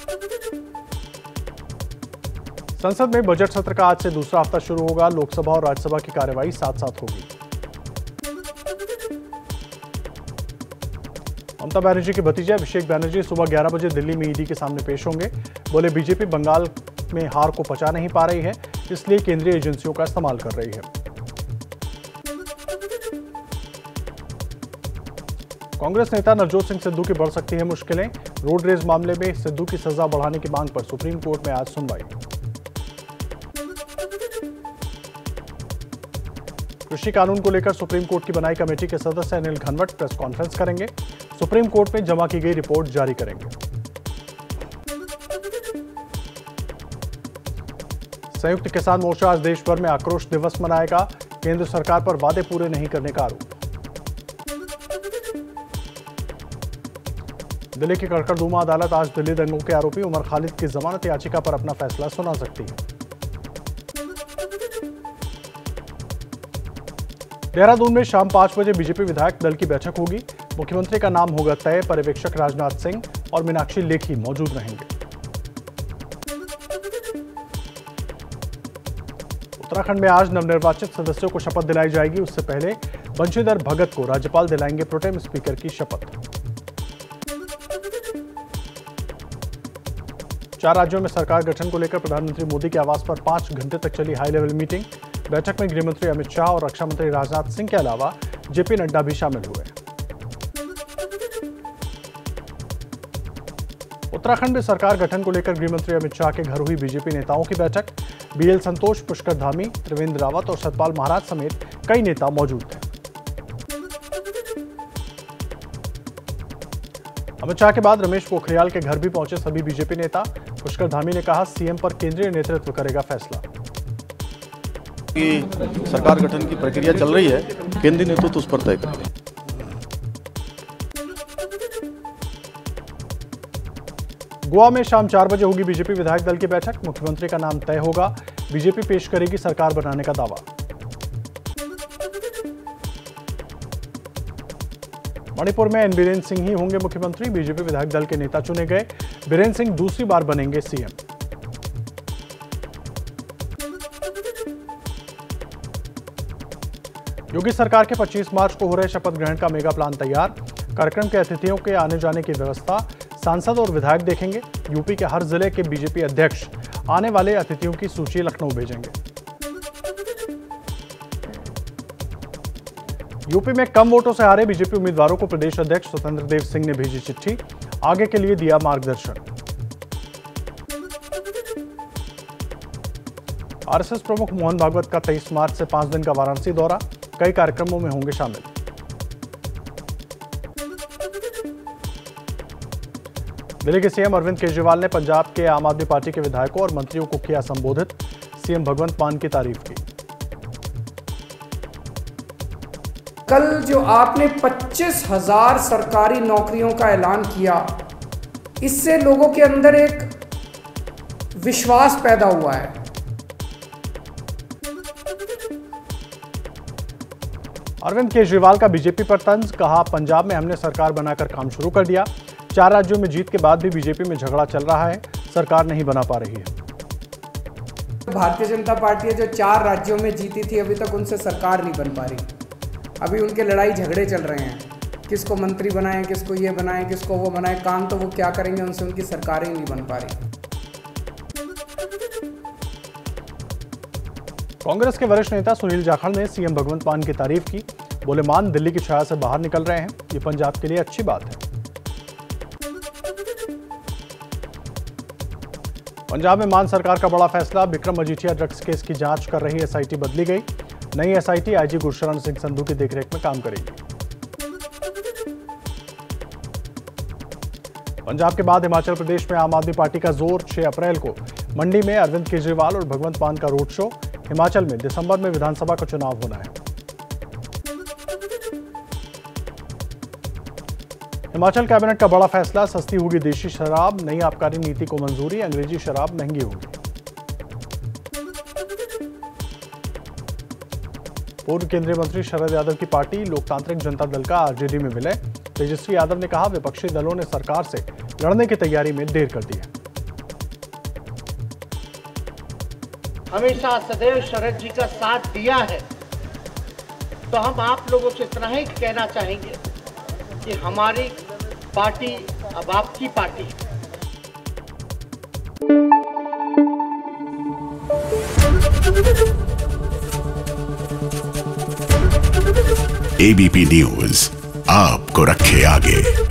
संसद में बजट सत्र का आज से दूसरा हफ्ता शुरू होगा। लोकसभा और राज्यसभा की कार्यवाही साथ साथ होगी। ममता बनर्जी के भतीजे अभिषेक बनर्जी सुबह 11 बजे दिल्ली में ईडी के सामने पेश होंगे। बोले बीजेपी बंगाल में हार को पचा नहीं पा रही है, इसलिए केंद्रीय एजेंसियों का इस्तेमाल कर रही है। कांग्रेस नेता नवजोत सिंह सिद्धू की बढ़ सकती है मुश्किलें। रोड रेज मामले में सिद्धू की सजा बढ़ाने की मांग पर सुप्रीम कोर्ट में आज सुनवाई। कृषि कानून को लेकर सुप्रीम कोर्ट की बनाई कमेटी के सदस्य अनिल घनवट प्रेस कॉन्फ्रेंस करेंगे। सुप्रीम कोर्ट में जमा की गई रिपोर्ट जारी करेंगे। संयुक्त किसान मोर्चा आज देश भर में आक्रोश दिवस मनाएगा। केंद्र सरकार पर वादे पूरे नहीं करने का आरोप। दिल्ली की कड़कड़दुमा अदालत आज दिल्ली दंगों के आरोपी उमर खालिद की जमानत याचिका पर अपना फैसला सुना सकती है। देहरादून में शाम 5 बजे बीजेपी विधायक दल की बैठक होगी। मुख्यमंत्री का नाम होगा तय। पर्यवेक्षक राजनाथ सिंह और मीनाक्षी लेखी मौजूद रहेंगे। उत्तराखंड में आज नवनिर्वाचित सदस्यों को शपथ दिलाई जाएगी। उससे पहले बंशीधर भगत को राज्यपाल दिलाएंगे प्रोटेम स्पीकर की शपथ। 4 राज्यों में सरकार गठन को लेकर प्रधानमंत्री मोदी के आवास पर 5 घंटे तक चली हाई लेवल मीटिंग। बैठक में गृहमंत्री अमित शाह और रक्षा मंत्री राजनाथ सिंह के अलावा जेपी नड्डा भी शामिल हुए। उत्तराखंड में सरकार गठन को लेकर गृहमंत्री अमित शाह के घर हुई बीजेपी नेताओं की बैठक। बीएल संतोष, पुष्कर धामी, त्रिवेंद्र रावत और सतपाल महाराज समेत कई नेता मौजूद थे। अमित शाह के बाद रमेश पोखरियाल के घर भी पहुंचे सभी बीजेपी नेता। पुष्कर धामी ने कहा, सीएम पर केंद्रीय नेतृत्व करेगा फैसला। सरकार गठन की प्रक्रिया चल रही है, केंद्रीय नेतृत्व उस पर तय करेगा। गोवा में शाम 4 बजे होगी बीजेपी विधायक दल की बैठक। मुख्यमंत्री का नाम तय होगा। बीजेपी पेश करेगी सरकार बनाने का दावा। मणिपुर में एन बीरेन सिंह ही होंगे मुख्यमंत्री। बीजेपी विधायक दल के नेता चुने गए। बीरेन सिंह दूसरी बार बनेंगे सीएम। योगी सरकार के 25 मार्च को हो रहे शपथ ग्रहण का मेगा प्लान तैयार। कार्यक्रम के अतिथियों के आने जाने की व्यवस्था सांसद और विधायक देखेंगे। यूपी के हर जिले के बीजेपी अध्यक्ष आने वाले अतिथियों की सूची लखनऊ भेजेंगे। यूपी में कम वोटों से हारे बीजेपी उम्मीदवारों को प्रदेश अध्यक्ष स्वतंत्र देव सिंह ने भेजी चिट्ठी। आगे के लिए दिया मार्गदर्शन। आरएसएस प्रमुख मोहन भागवत का 23 मार्च से 5 दिन का वाराणसी दौरा। कई कार्यक्रमों में होंगे शामिल। दिल्ली के सीएम अरविंद केजरीवाल ने पंजाब के आम आदमी पार्टी के विधायकों और मंत्रियों को किया संबोधित। सीएम भगवंत मान की तारीफ की। कल जो आपने 25,000 सरकारी नौकरियों का ऐलान किया, इससे लोगों के अंदर एक विश्वास पैदा हुआ है। अरविंद केजरीवाल का बीजेपी पर तंज। कहा, पंजाब में हमने सरकार बनाकर काम शुरू कर दिया। 4 राज्यों में जीत के बाद भी बीजेपी में झगड़ा चल रहा है। सरकार नहीं बना पा रही है। भारतीय जनता पार्टी जो 4 राज्यों में जीती थी, अभी तक उनसे सरकार नहीं बन पा रही। अभी उनके लड़ाई झगड़े चल रहे हैं, किसको मंत्री बनाएं, किसको ये बनाएं, किसको वो बनाएं। काम तो वो क्या करेंगे, उनसे उनकी सरकार ही नहीं बन पा रही। कांग्रेस के वरिष्ठ नेता सुनील जाखड़ ने सीएम भगवंत मान की तारीफ की। बोले, मान दिल्ली की छाया से बाहर निकल रहे हैं, ये पंजाब के लिए अच्छी बात है। पंजाब में मान सरकार का बड़ा फैसला। विक्रम मजीठिया ड्रग्स केस की जांच कर रही एसआईटी बदली गई। नई एसआईटी आईजी गुरशरण सिंह संधू की देखरेख में काम करेगी। पंजाब के बाद हिमाचल प्रदेश में आम आदमी पार्टी का जोर। 6 अप्रैल को मंडी में अरविंद केजरीवाल और भगवंत मान का रोड शो। हिमाचल में दिसंबर में विधानसभा का चुनाव होना है। हिमाचल कैबिनेट का बड़ा फैसला। सस्ती होगी देशी शराब। नई आबकारी नीति को मंजूरी। अंग्रेजी शराब महंगी होगी। पूर्व केंद्रीय मंत्री शरद यादव की पार्टी लोकतांत्रिक जनता दल का आरजेडी में विलय। तेजस्वी यादव ने कहा, विपक्षी दलों ने सरकार से लड़ने की तैयारी में देर कर दी है। हमेशा सदैव शरद जी का साथ दिया है, तो हम आप लोगों से इतना ही कहना चाहेंगे कि हमारी पार्टी अब आपकी पार्टी है। एबीपी न्यूज आपको रखे आगे।